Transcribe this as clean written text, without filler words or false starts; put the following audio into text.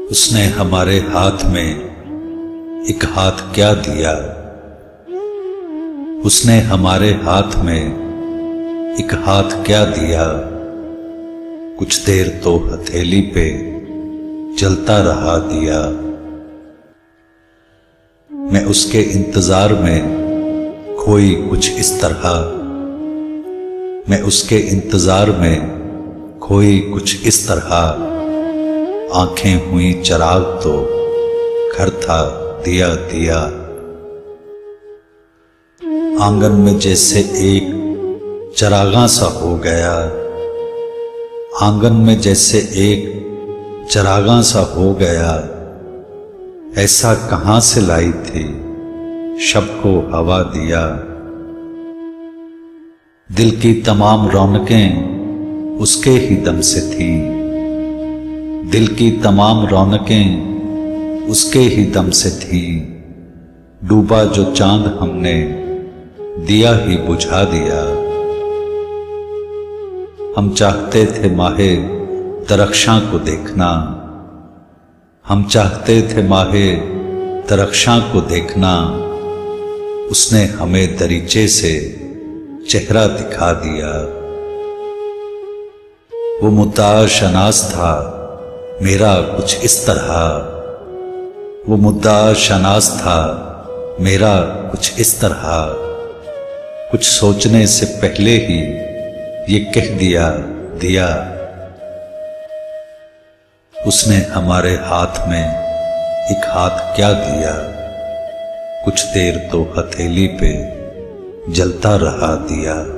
उसने हमारे हाथ में एक हाथ क्या दिया। उसने हमारे हाथ में एक हाथ क्या दिया। कुछ देर तो हथेली पे जलता रहा दिया। मैं उसके इंतजार में खोई कुछ इस तरह। मैं उसके इंतजार में खोई कुछ इस तरह। आंखें हुई चराग तो घर था दिया दिया। आंगन में जैसे एक चरागा सा हो गया। आंगन में जैसे एक चरागा सा हो गया। ऐसा कहां से लाई थी शब को हवा दिया। दिल की तमाम रौनकें उसके ही दम से थी। दिल की तमाम रौनकें उसके ही दम से थी। डूबा जो चांद हमने दिया ही बुझा दिया। हम चाहते थे माहे तरक्षां को देखना। हम चाहते थे माहे तरक्षां को देखना। उसने हमें दरीचे से चेहरा दिखा दिया। वो मुद्दा शनास था मेरा कुछ इस तरह। वो मुद्दा शनास था मेरा कुछ इस तरह। कुछ सोचने से पहले ही ये कह दिया दिया। उसने हमारे हाथ में एक हाथ क्या दिया। कुछ देर तो हथेली पे जलता रहा दिया।